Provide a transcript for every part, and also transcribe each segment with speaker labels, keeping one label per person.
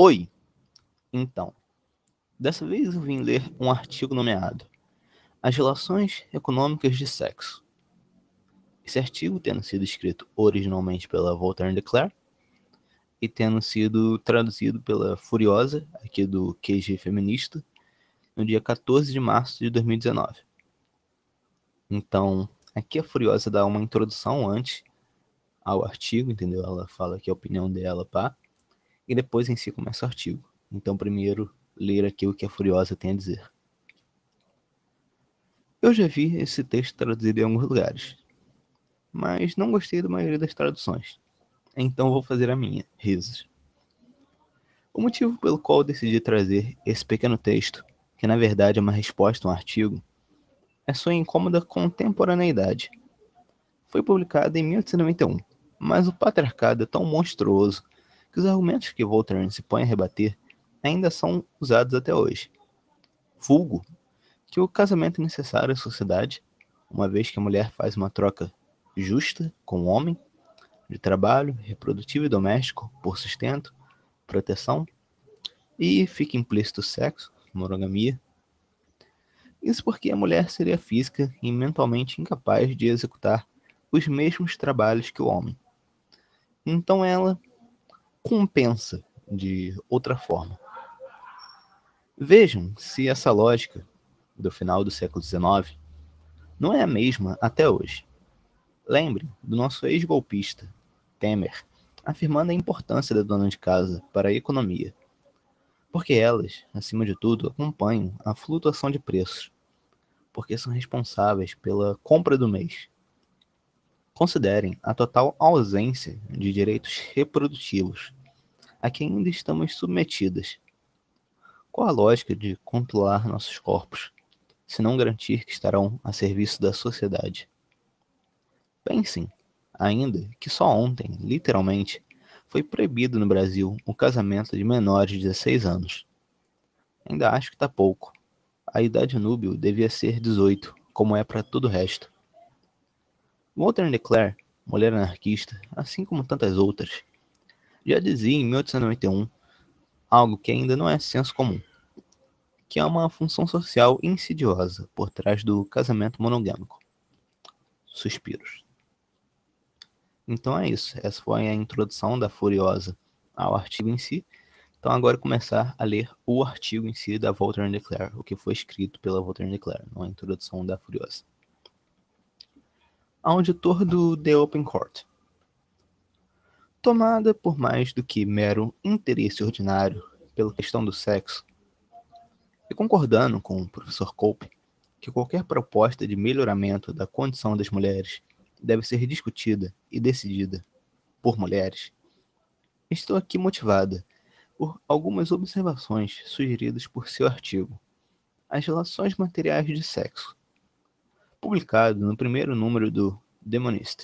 Speaker 1: Oi! Então, dessa vez eu vim ler um artigo nomeado As Relações Econômicas de Sexo. Esse artigo tendo sido escrito originalmente pela Voltaire de Cleyre e tendo sido traduzido pela Furiosa, aqui do QG Feminista, no dia 14 de março de 2019. Então, aqui a Furiosa dá uma introdução antes ao artigo, entendeu? Ela fala aqui a opinião dela, pá, e depois em si começa o artigo. Então, primeiro, ler aqui o que a Furiosa tem a dizer. Eu já vi esse texto traduzido em alguns lugares, mas não gostei da maioria das traduções. Então vou fazer a minha, risos. O motivo pelo qual eu decidi trazer esse pequeno texto, que na verdade é uma resposta a um artigo, é sua incômoda contemporaneidade. Foi publicado em 1891, mas o patriarcado é tão monstruoso que os argumentos que Voltaire se põe a rebater ainda são usados até hoje. Vulgo que o casamento é necessário à sociedade, uma vez que a mulher faz uma troca justa com o homem, de trabalho, reprodutivo e doméstico, por sustento, proteção, e fica implícito sexo, monogamia. Isso porque a mulher seria física e mentalmente incapaz de executar os mesmos trabalhos que o homem. Então ela compensa de outra forma. Vejam se essa lógica do final do século XIX não é a mesma até hoje. Lembre do nosso ex-golpista, Temer, afirmando a importância da dona de casa para a economia, porque elas, acima de tudo, acompanham a flutuação de preços, porque são responsáveis pela compra do mês. Considerem a total ausência de direitos reprodutivos a que ainda estamos submetidas. Qual a lógica de controlar nossos corpos, se não garantir que estarão a serviço da sociedade? Pensem, ainda, que só ontem, literalmente, foi proibido no Brasil o casamento de menores de 16 anos. Ainda acho que está pouco. A idade núbil devia ser 18, como é para todo o resto. Walter de Cleyre, mulher anarquista, assim como tantas outras, já dizia em 1891 algo que ainda não é senso comum, que é uma função social insidiosa por trás do casamento monogâmico. Suspiros. Então é isso, essa foi a introdução da Furiosa ao artigo em si. Então agora começar a ler o artigo em si da Voltaire de Cleyre, o que foi escrito pela Voltaire de Cleyre, não a introdução da Furiosa. Auditor do The Open Court. Tomada por mais do que mero interesse ordinário pela questão do sexo, e concordando com o professor Cope que qualquer proposta de melhoramento da condição das mulheres deve ser discutida e decidida por mulheres, estou aqui motivada por algumas observações sugeridas por seu artigo, As Relações Materiais de Sexo, publicado no primeiro número do The Monist.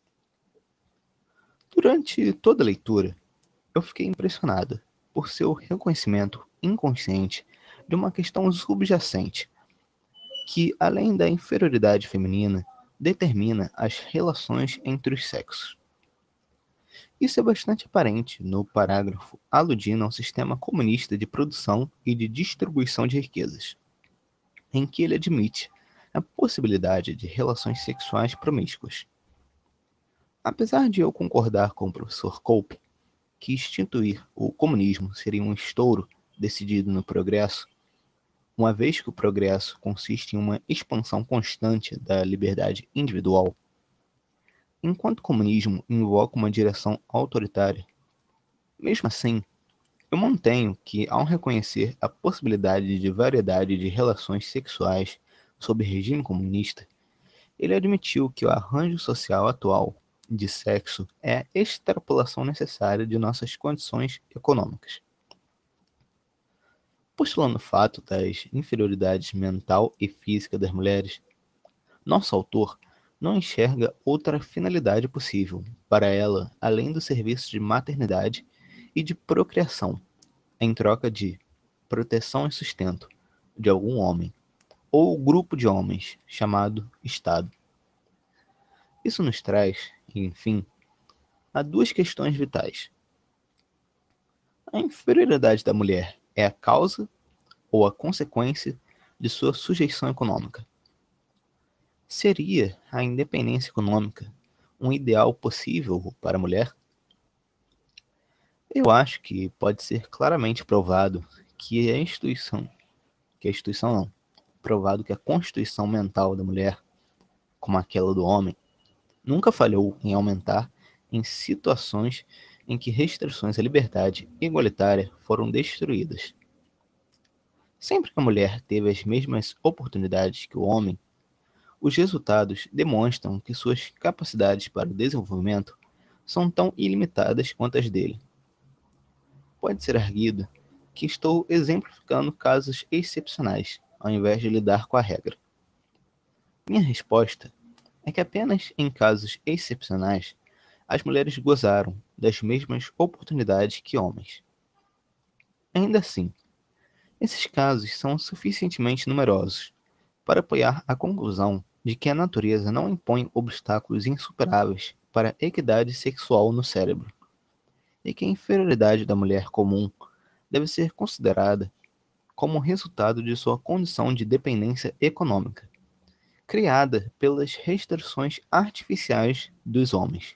Speaker 1: Durante toda a leitura, eu fiquei impressionada por seu reconhecimento inconsciente de uma questão subjacente que, além da inferioridade feminina, determina as relações entre os sexos. Isso é bastante aparente no parágrafo aludindo ao sistema comunista de produção e de distribuição de riquezas, em que ele admite a possibilidade de relações sexuais promíscuas. Apesar de eu concordar com o professor Cope que instituir o comunismo seria um estouro decidido no progresso, uma vez que o progresso consiste em uma expansão constante da liberdade individual, enquanto o comunismo invoca uma direção autoritária. Mesmo assim, eu mantenho que, ao reconhecer a possibilidade de variedade de relações sexuais sob regime comunista, ele admitiu que o arranjo social atual de sexo é a extrapolação necessária de nossas condições econômicas. Postulando o fato das inferioridades mental e física das mulheres, nosso autor não enxerga outra finalidade possível para ela além do serviço de maternidade e de procriação, em troca de proteção e sustento de algum homem, ou grupo de homens, chamado Estado. Isso nos traz, enfim, a duas questões vitais. A inferioridade da mulher é a causa ou a consequência de sua sujeição econômica? Seria a independência econômica um ideal possível para a mulher? Eu acho que pode ser claramente provado que a instituição não, provado que a constituição mental da mulher, como aquela do homem, nunca falhou em aumentar em situações em que restrições à liberdade igualitária foram destruídas. Sempre que a mulher teve as mesmas oportunidades que o homem, os resultados demonstram que suas capacidades para o desenvolvimento são tão ilimitadas quanto as dele. Pode ser arguido que estou exemplificando casos excepcionais, ao invés de lidar com a regra. Minha resposta é que apenas em casos excepcionais as mulheres gozaram das mesmas oportunidades que homens. Ainda assim, esses casos são suficientemente numerosos para apoiar a conclusão de que a natureza não impõe obstáculos insuperáveis para a equidade sexual no cérebro, e que a inferioridade da mulher comum deve ser considerada como resultado de sua condição de dependência econômica, criada pelas restrições artificiais dos homens.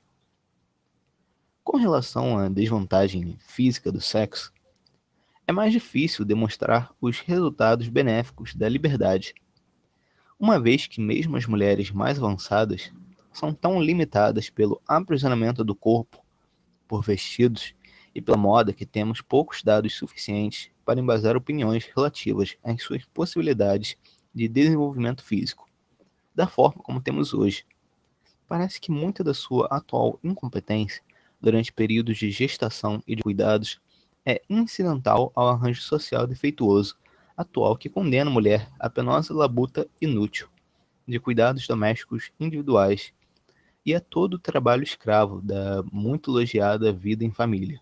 Speaker 1: Com relação à desvantagem física do sexo, é mais difícil demonstrar os resultados benéficos da liberdade, uma vez que mesmo as mulheres mais avançadas são tão limitadas pelo aprisionamento do corpo por vestidos e pela moda que temos poucos dados suficientes para embasar opiniões relativas às suas possibilidades de desenvolvimento físico, da forma como temos hoje. Parece que muita da sua atual incompetência durante períodos de gestação e de cuidados é incidental ao arranjo social defeituoso atual que condena a mulher à penosa labuta inútil de cuidados domésticos individuais e a todo o trabalho escravo da muito elogiada vida em família.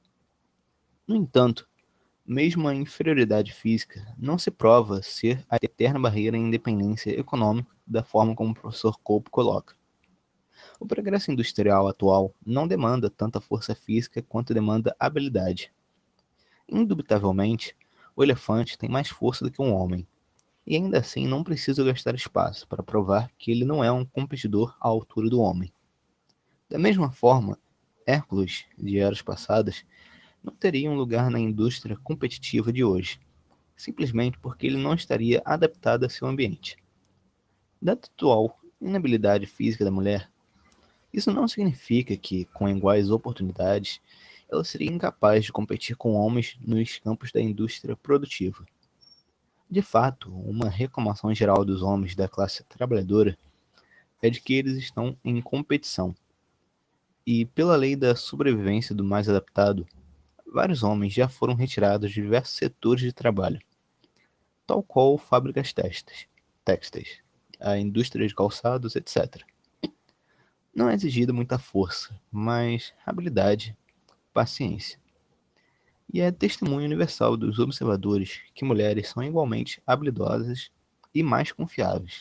Speaker 1: No entanto, mesmo a inferioridade física não se prova ser a eterna barreira à independência econômica da forma como o professor Cope coloca. O progresso industrial atual não demanda tanta força física quanto demanda habilidade. Indubitavelmente, o elefante tem mais força do que um homem, e ainda assim não precisa gastar espaço para provar que ele não é um competidor à altura do homem. Da mesma forma, Hércules, de eras passadas, não teria um lugar na indústria competitiva de hoje, simplesmente porque ele não estaria adaptado a seu ambiente. Dada a atual inabilidade física da mulher, isso não significa que, com iguais oportunidades, ela seria incapaz de competir com homens nos campos da indústria produtiva. De fato, uma reclamação geral dos homens da classe trabalhadora é de que eles estão em competição. E, pela lei da sobrevivência do mais adaptado, vários homens já foram retirados de diversos setores de trabalho, tal qual fábricas têxteis, a indústria de calçados, etc. Não é exigida muita força, mas habilidade, paciência. E é testemunho universal dos observadores que mulheres são igualmente habilidosas e mais confiáveis.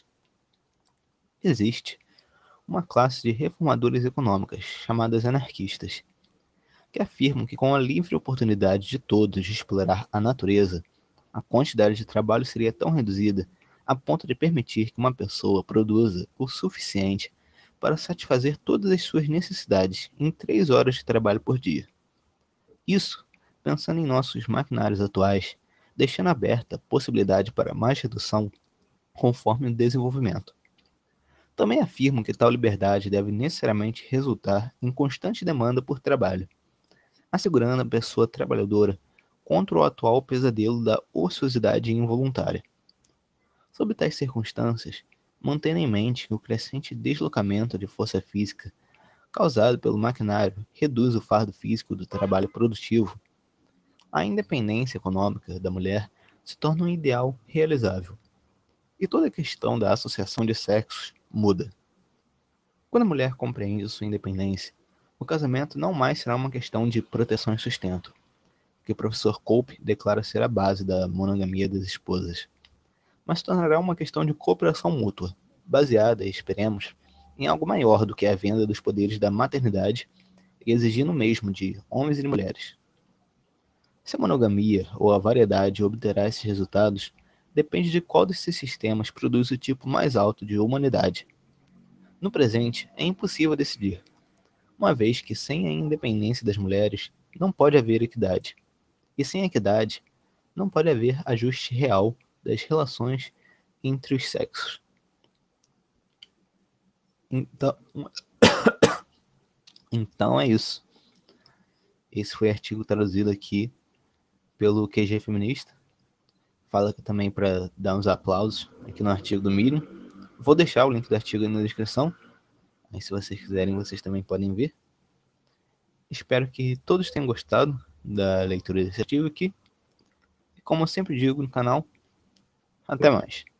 Speaker 1: Existe uma classe de reformadoras econômicas, chamadas anarquistas, que afirmam que com a livre oportunidade de todos de explorar a natureza, a quantidade de trabalho seria tão reduzida a ponto de permitir que uma pessoa produza o suficiente para satisfazer todas as suas necessidades em 3 horas de trabalho por dia. Isso, pensando em nossos maquinários atuais, deixando aberta a possibilidade para mais redução conforme o desenvolvimento. Também afirmam que tal liberdade deve necessariamente resultar em constante demanda por trabalho, assegurando a pessoa trabalhadora contra o atual pesadelo da ociosidade involuntária. Sob tais circunstâncias, mantendo em mente que o crescente deslocamento de força física causado pelo maquinário reduz o fardo físico do trabalho produtivo, a independência econômica da mulher se torna um ideal realizável. E toda a questão da associação de sexos muda. Quando a mulher compreende sua independência, o casamento não mais será uma questão de proteção e sustento, que o professor Cope declara ser a base da monogamia das esposas, mas se tornará uma questão de cooperação mútua, baseada, esperemos, em algo maior do que a venda dos poderes da maternidade e exigindo o mesmo de homens e mulheres. Se a monogamia ou a variedade obterá esses resultados, depende de qual desses sistemas produz o tipo mais alto de humanidade. No presente, é impossível decidir, uma vez que sem a independência das mulheres não pode haver equidade, e sem equidade não pode haver ajuste real das relações entre os sexos. Então, então é isso. Esse foi o artigo traduzido aqui pelo QG Feminista. Fala aqui também para dar uns aplausos aqui no artigo do Medium. Vou deixar o link do artigo aí na descrição. Aí se vocês quiserem, vocês também podem ver. Espero que todos tenham gostado da leitura desse artigo aqui. E como eu sempre digo no canal, até mais.